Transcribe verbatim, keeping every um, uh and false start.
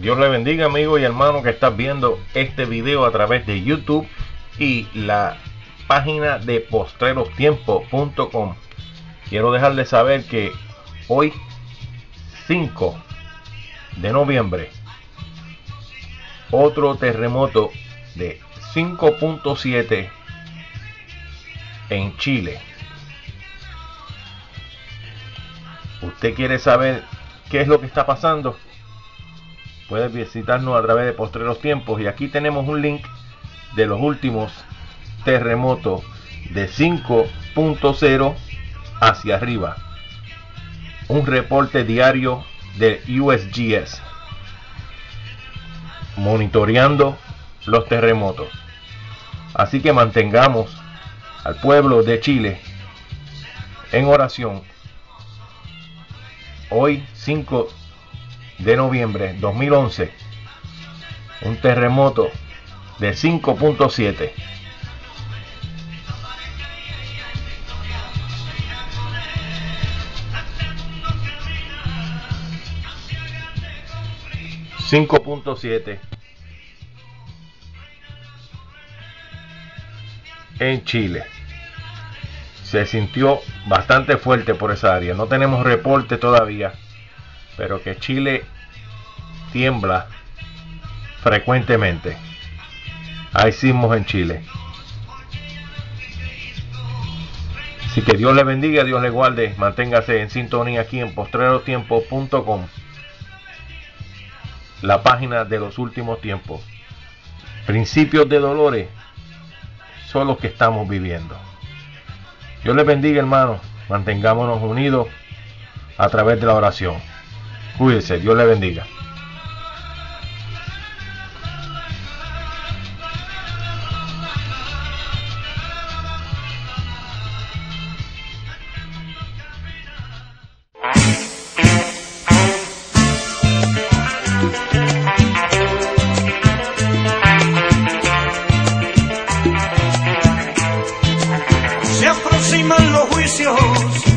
Dios le bendiga, amigo y hermano que estás viendo este video a través de YouTube y la página de postreros tiempo punto com. Quiero dejarles saber que hoy, cinco de noviembre, otro terremoto de cinco punto siete en Chile. ¿Usted quiere saber qué es lo que está pasando? Puede visitarnos a través de Postreros Tiempos y aquí tenemos un link de los últimos terremotos de cinco punto cero hacia arriba. Un reporte diario de U S G S monitoreando los terremotos. Así que mantengamos al pueblo de Chile en oración. Hoy, cinco de noviembre dos mil once, un terremoto de cinco punto siete. cinco punto siete en Chile. Se sintió bastante fuerte por esa área. No tenemos reporte todavía, pero que Chile tiembla frecuentemente. Hay sismos en Chile. Así que Dios le bendiga, Dios le guarde. Manténgase en sintonía aquí en postreros tiempo punto com, la página de los últimos tiempos. Principios de dolores son los que estamos viviendo. Dios les bendiga, hermanos. Mantengámonos unidos a través de la oración. Cuídense. Dios les bendiga. Se aproximan los juicios